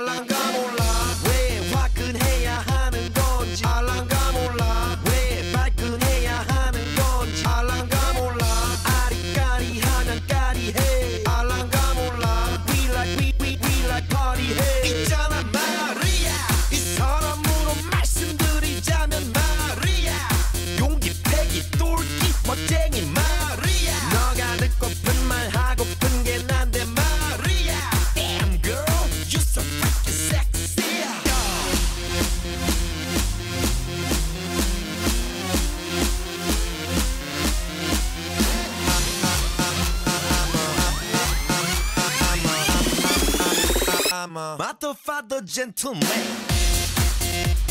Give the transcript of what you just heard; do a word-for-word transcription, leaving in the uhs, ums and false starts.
알란가 몰라 왜 화끈해야 하는 건지 알란가 몰라 왜 발끈해야 하는 건지 알란가 몰라 아리까리하면 까리해 알란가 몰라 We like we we we like party 해 있잖아 마리아 이 사람으로 말씀드리자면 마리아 용기 패기 똘끼 멋쟁이 마리아 너가 듣고픈 말 하고픈 게 난데 마리아 Damn girl you so freaking sexy I'm a motherfucker gentleman